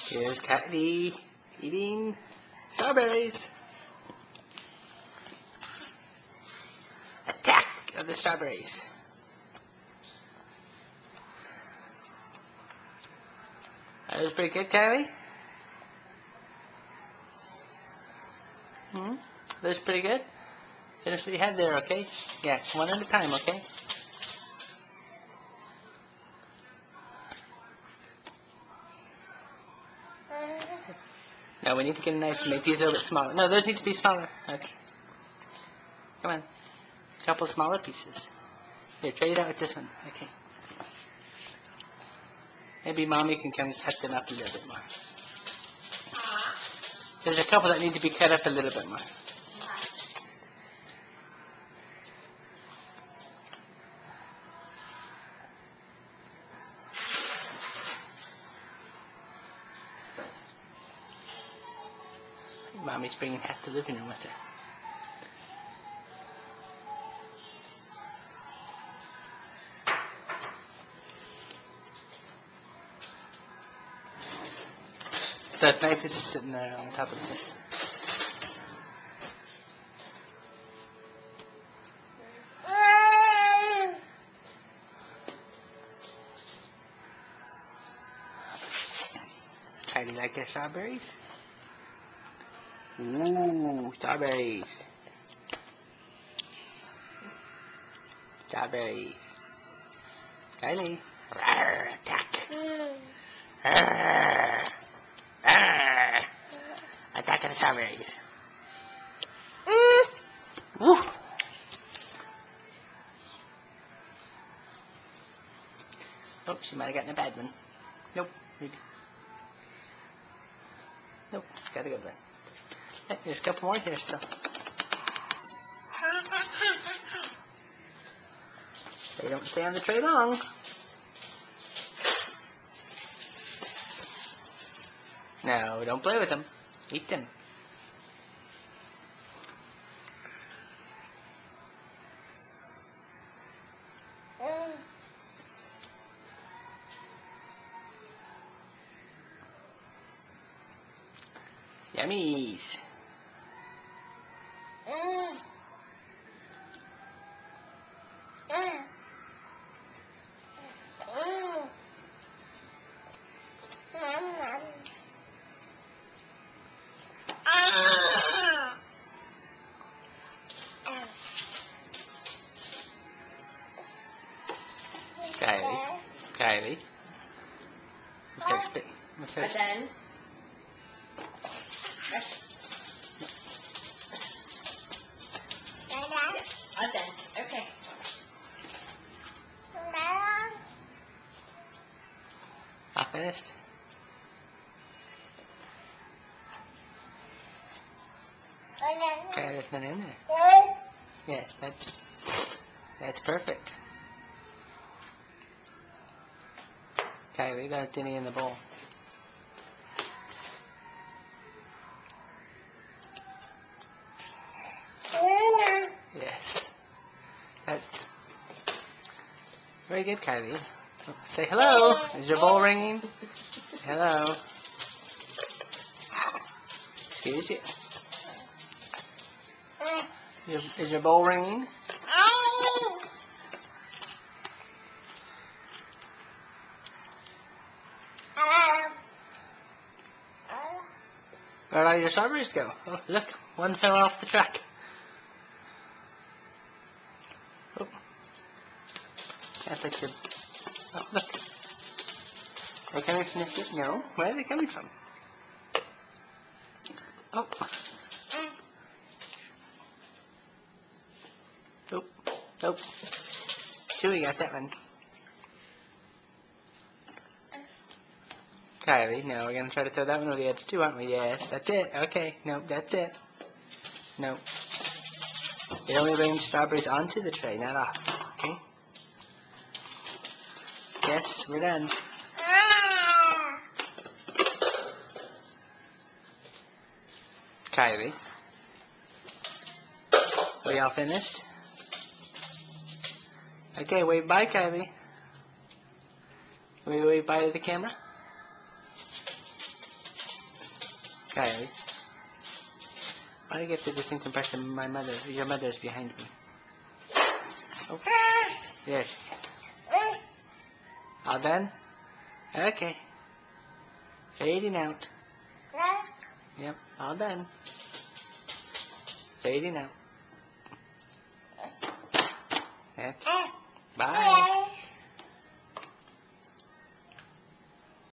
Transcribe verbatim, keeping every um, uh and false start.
Here's Kylie eating strawberries. Attack of the strawberries. That was pretty good, Kylie. Hmm? That was pretty good. Finish what you had there, okay? Yeah, one at a time, okay? No, we need to get a knife to make these a little bit smaller. No, those need to be smaller. Okay. Come on. A couple smaller pieces. Here, trade it out with this one. Okay. Maybe Mommy can come cut them up a little bit more. There's a couple that need to be cut up a little bit more. Mommy's bringing half the living room with her. That knife is just sitting there on top of the sink. Kylie, like their strawberries? Ooh, strawberries. Strawberries. Kylie. Rawr, attack. Rawr. Rawr. Attack of the strawberries. Woo. Oh, she might have gotten a bad one. Nope. Nope. Got a good one. Hey, there's a couple more here still. They don't stay on the tray long. No, don't play with them. Eat them. Yummies. Kylie, Kylie. What's that spit? What's that? Then. Then. Okay. All finished? Okay, there's none in there. Yes, that's that's perfect. Kylie, there's any in the bowl. Yes. That's very good, Kylie. Say hello. Is your bowl ringing? Hello. Excuse you. Your, is your bowl ringing? Where'd all your strawberries go? Oh, look, one fell off the track. Oh. That's like your... Oh, look. Are they coming from this? No. Where are they coming from? Oh. Oh. Oh. Chewy got that one. Kylie, no, we're going to try to throw that one over the edge too, aren't we? Yes, that's it. Okay, no, that's it. No. It only brings strawberries onto the tray, not off. Okay? Yes, we're done. Kylie. Are y'all finished? Okay, wave bye, Kylie. Will you wave bye to the camera? Kylie. Why do I get the distinct impression my mother, your mother's behind me? Oh. There she is. All done? Okay. Fading out. Yep, all done. Fading out. Okay. Bye.